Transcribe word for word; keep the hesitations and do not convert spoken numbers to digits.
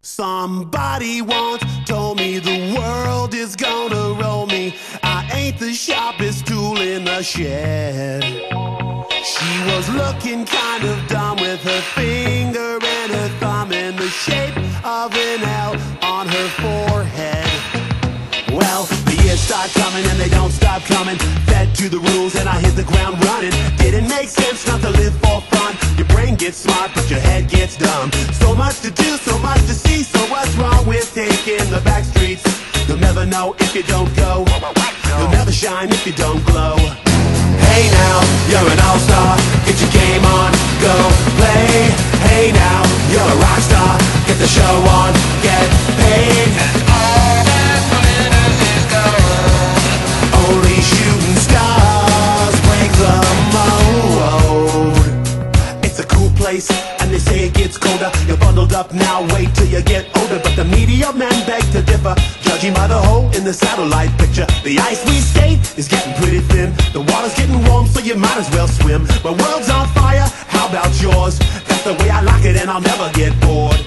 Somebody once told me the world is gonna roll me. I ain't the sharpest tool in the shed. She was looking kind of dumb with her finger and her thumb in the shape of an L on her forehead. Well, the years start coming and they don't stop coming. Fed to the rules and I hit the ground running. Didn't make sense not to live for fun. Your brain gets smart but your head gets dumb. So much to do, so much to see. So what's wrong with taking the back streets? You'll never know if you don't go. You'll never shine if you don't glow. Hey now, you're an all-star. Get your game on, go play. Hey now, you're a rock star. Get the show on, get paid. And all that glitters is gold. Only shooting stars break the mold. It's a cool place, and they say it gets colder. You're bundled up now, wait till you get older. But the media men beg to differ, judging by the hole in the satellite picture. The ice we skate is getting pretty thin. The water's getting warm, so you might as well swim. My world's on fire, how about yours? That's the way I like it, and I'll never get bored.